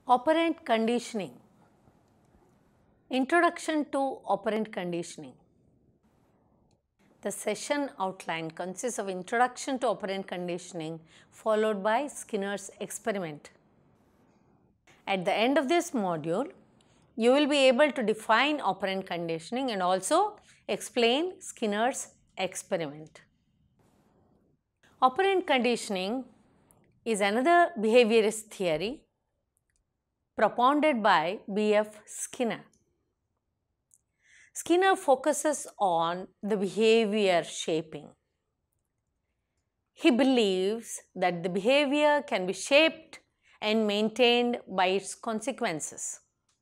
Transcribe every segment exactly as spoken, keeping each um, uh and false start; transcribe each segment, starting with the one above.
Operant conditioning. Introduction to operant conditioning. The session outline consists of introduction to operant conditioning followed by Skinner's experiment. At the end of this module, you will be able to define operant conditioning and also explain Skinner's experiment. Operant conditioning is another behaviorist theory propounded by B F Skinner. Skinner focuses on the behavior shaping. He believes that the behavior can be shaped and maintained by its consequences.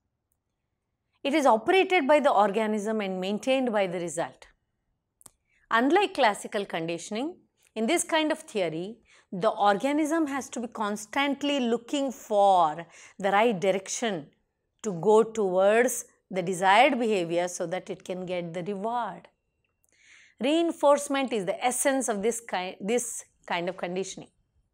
It is operated by the organism and maintained by the result. Unlike classical conditioning, in this kind of theory, the organism has to be constantly looking for the right direction to go towards the desired behavior so that it can get the reward. Reinforcement is the essence of this kind, this kind of conditioning.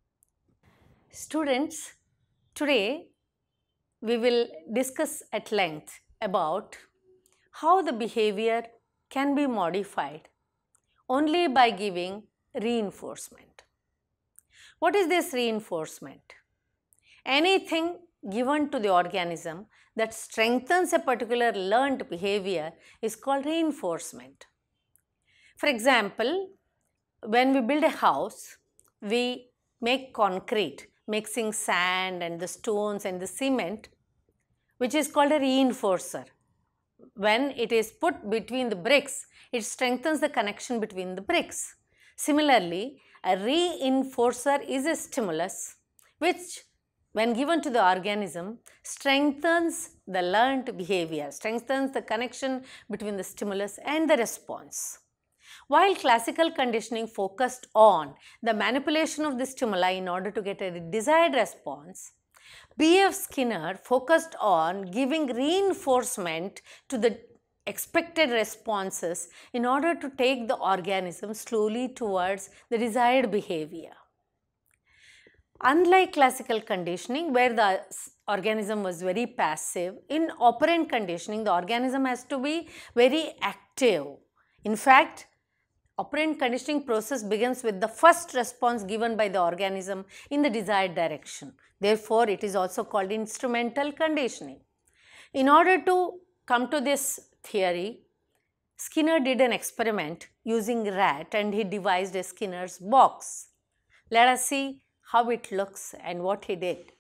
Students, today we will discuss at length about how the behavior can be modified only by giving reinforcement. What is this reinforcement? Anything given to the organism that strengthens a particular learned behavior is called reinforcement. For example, when we build a house, we make concrete, mixing sand and the stones and the cement, which is called a reinforcer. When it is put between the bricks, it strengthens the connection between the bricks. Similarly, a reinforcer is a stimulus which, when given to the organism, strengthens the learned behavior, strengthens the connection between the stimulus and the response. While classical conditioning focused on the manipulation of the stimuli in order to get a desired response, B F Skinner focused on giving reinforcement to the expected responses in order to take the organism slowly towards the desired behavior. Unlike classical conditioning, where the organism was very passive, in operant conditioning, the organism has to be very active. In fact, operant conditioning process begins with the first response given by the organism in the desired direction. Therefore, it is also called instrumental conditioning. In order to come to this theory, Skinner did an experiment using rat and he devised a Skinner's box. Let us see how it looks and what he did.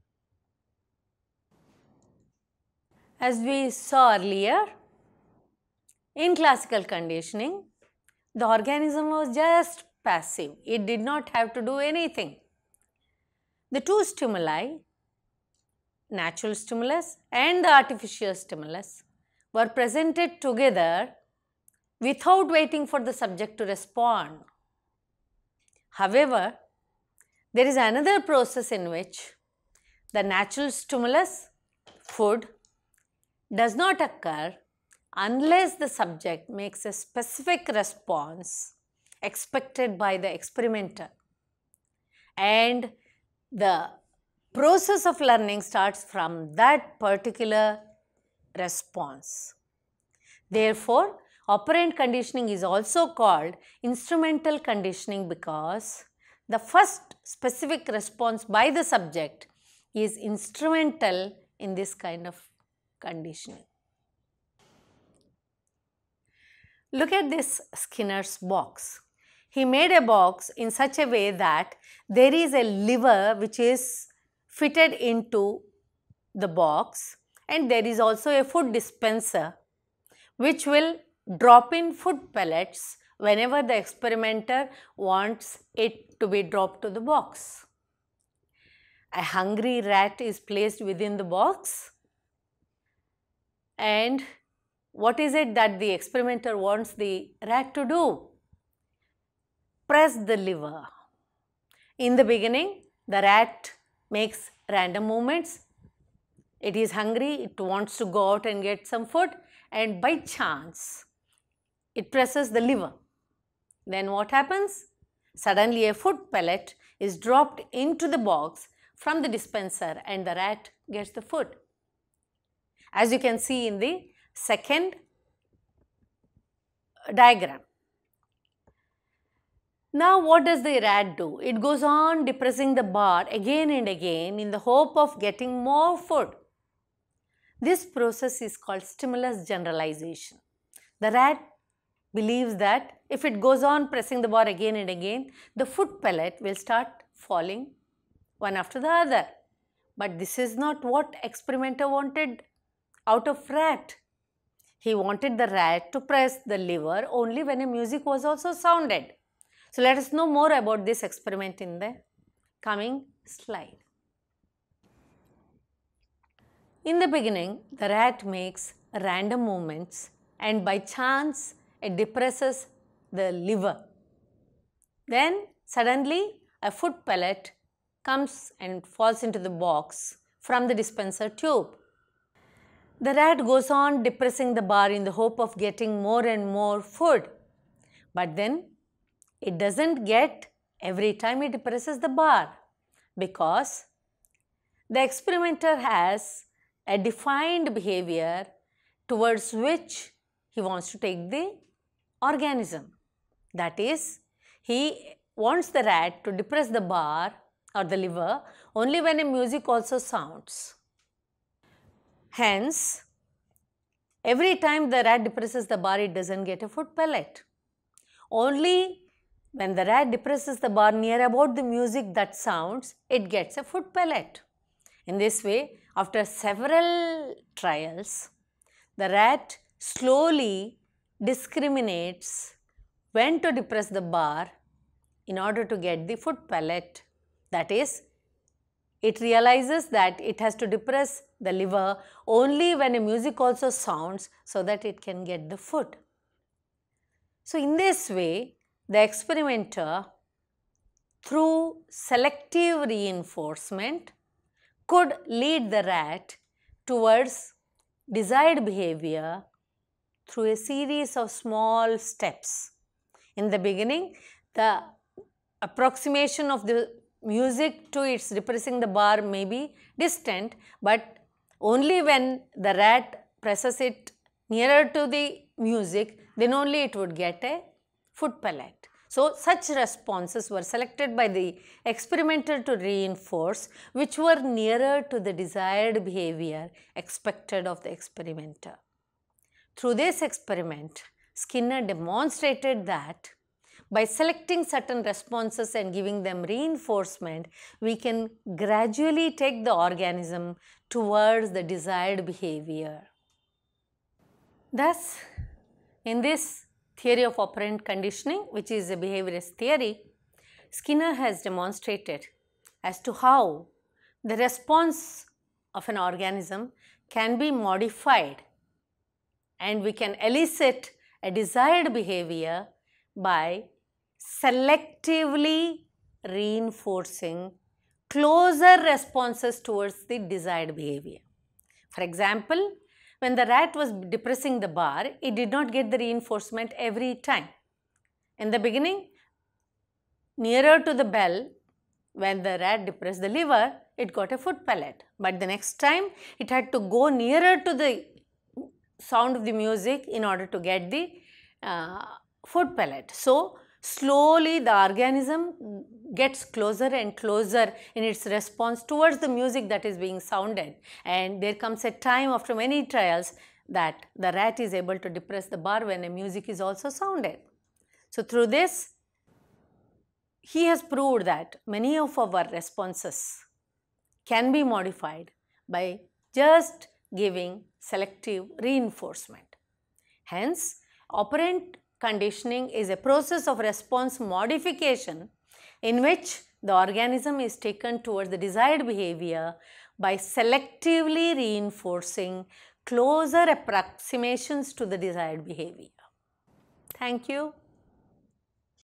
As we saw earlier, in classical conditioning, the organism was just passive. It did not have to do anything. The two stimuli, natural stimulus and the artificial stimulus, were presented together without waiting for the subject to respond. However, there is another process in which the natural stimulus, food, does not occur unless the subject makes a specific response expected by the experimenter. And the process of learning starts from that particular response. Therefore, operant conditioning is also called instrumental conditioning because the first specific response by the subject is instrumental in this kind of conditioning. Look at this Skinner's box. He made a box in such a way that there is a lever which is fitted into the box, and there is also a food dispenser which will drop in food pellets whenever the experimenter wants it to be dropped to the box. A hungry rat is placed within the box, and what is it that the experimenter wants the rat to do? Press the lever. In the beginning, the rat makes random movements. It is hungry, it wants to go out and get some food, and by chance, it presses the lever. Then what happens? Suddenly a food pellet is dropped into the box from the dispenser and the rat gets the food. As you can see in the second diagram. Now what does the rat do? It goes on depressing the bar again and again in the hope of getting more food. This process is called stimulus generalization. The rat believes that if it goes on pressing the bar again and again, the food pellet will start falling one after the other. But this is not what experimenter wanted out of rat. He wanted the rat to press the lever only when a music was also sounded. So let us know more about this experiment in the coming slide. In the beginning, the rat makes random movements and by chance it depresses the lever. Then suddenly a food pellet comes and falls into the box from the dispenser tube. The rat goes on depressing the bar in the hope of getting more and more food. But then it doesn't get every time it depresses the bar because the experimenter has a defined behavior towards which he wants to take the organism. That is, he wants the rat to depress the bar or the lever only when a music also sounds. Hence, every time the rat depresses the bar, it doesn't get a food pellet. Only when the rat depresses the bar near about the music that sounds, it gets a food pellet. In this way, after several trials, the rat slowly discriminates when to depress the bar in order to get the food pellet. That is, it realizes that it has to depress the lever only when a music also sounds so that it can get the food. So in this way, the experimenter, through selective reinforcement, could lead the rat towards desired behavior through a series of small steps. In the beginning, the approximation of the music to its depressing the bar may be distant, but only when the rat presses it nearer to the music, then only it would get a food pellet. So, such responses were selected by the experimenter to reinforce which were nearer to the desired behavior expected of the experimenter. Through this experiment, Skinner demonstrated that by selecting certain responses and giving them reinforcement, we can gradually take the organism towards the desired behavior. Thus, in this theory of operant conditioning, which is a behaviorist theory, Skinner has demonstrated as to how the response of an organism can be modified and we can elicit a desired behavior by selectively reinforcing closer responses towards the desired behavior. For example, when the rat was depressing the bar, it did not get the reinforcement every time. In the beginning, nearer to the bell, when the rat depressed the lever, it got a food pellet. But the next time, it had to go nearer to the sound of the music in order to get the uh, food pellet. So, slowly the organism gets closer and closer in its response towards the music that is being sounded, and there comes a time after many trials that the rat is able to depress the bar when a music is also sounded. So through this, he has proved that many of our responses can be modified by just giving selective reinforcement. Hence, operant conditioning is a process of response modification in which the organism is taken towards the desired behavior by selectively reinforcing closer approximations to the desired behavior. Thank you.